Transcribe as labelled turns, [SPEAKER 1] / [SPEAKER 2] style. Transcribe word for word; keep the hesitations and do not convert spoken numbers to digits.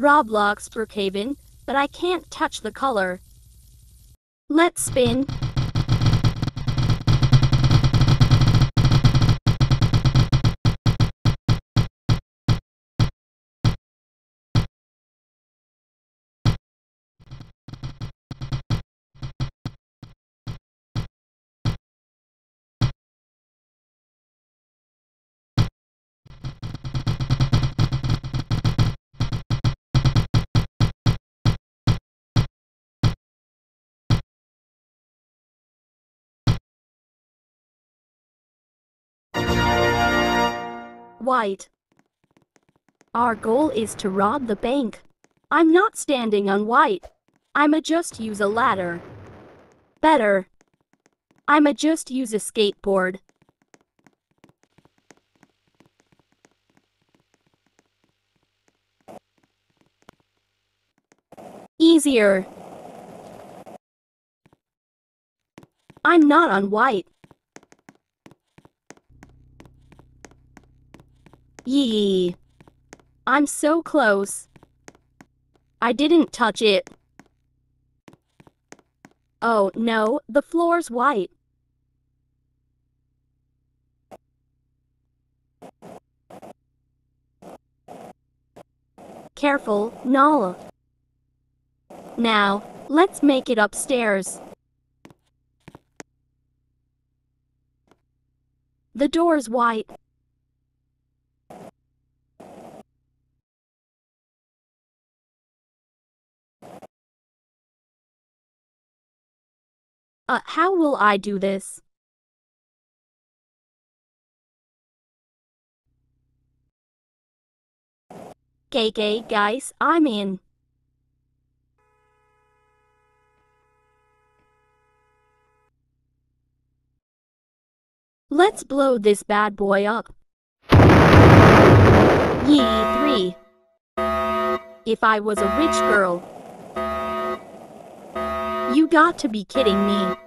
[SPEAKER 1] Roblox Brookhaven, but I can't touch the color. Let's spin. White. Our goal is to rob the bank. I'm not standing on white. I'ma just use a ladder. Better. I'ma just use a skateboard. Easier. I'm not on white. Yee. I'm so close. I didn't touch it. Oh no, the floor's white. Careful, Nala. Now, let's make it upstairs. The door's white. Uh, how will I do this? K K, guys, I'm in. Let's blow this bad boy up. Yee, three. If I was a rich girl. You got to be kidding me.